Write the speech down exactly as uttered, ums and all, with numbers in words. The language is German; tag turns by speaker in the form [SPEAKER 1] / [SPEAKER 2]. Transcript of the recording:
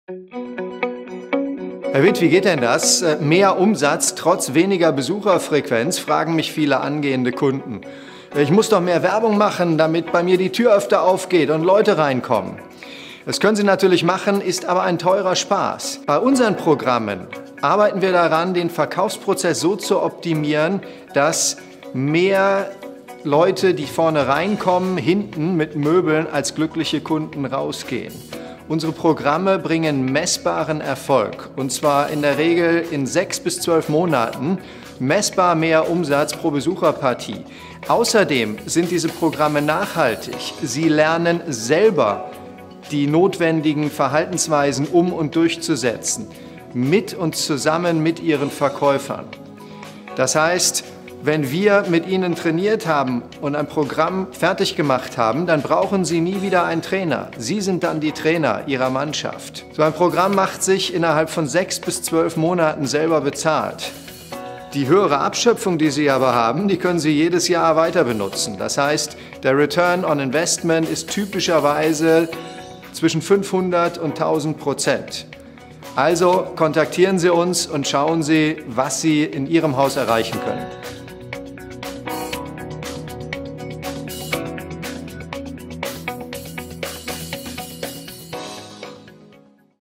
[SPEAKER 1] Herr Witt, wie geht denn das? Mehr Umsatz trotz weniger Besucherfrequenz, fragen mich viele angehende Kunden. Ich muss doch mehr Werbung machen, damit bei mir die Tür öfter aufgeht und Leute reinkommen. Das können Sie natürlich machen, ist aber ein teurer Spaß. Bei unseren Programmen arbeiten wir daran, den Verkaufsprozess so zu optimieren, dass mehr Leute, die vorne reinkommen, hinten mit Möbeln als glückliche Kunden rausgehen. Unsere Programme bringen messbaren Erfolg, und zwar in der Regel in sechs bis zwölf Monaten messbar mehr Umsatz pro Besucherpartie. Außerdem sind diese Programme nachhaltig. Sie lernen selber die notwendigen Verhaltensweisen um und durchzusetzen, mit und zusammen mit ihren Verkäufern. Das heißt, wenn wir mit Ihnen trainiert haben und ein Programm fertig gemacht haben, dann brauchen Sie nie wieder einen Trainer. Sie sind dann die Trainer Ihrer Mannschaft. So ein Programm macht sich innerhalb von sechs bis zwölf Monaten selber bezahlt. Die höhere Abschöpfung, die Sie aber haben, die können Sie jedes Jahr weiter benutzen. Das heißt, der Return on Investment ist typischerweise zwischen fünfhundert und tausend Prozent. Also kontaktieren Sie uns und schauen Sie, was Sie in Ihrem Haus erreichen können.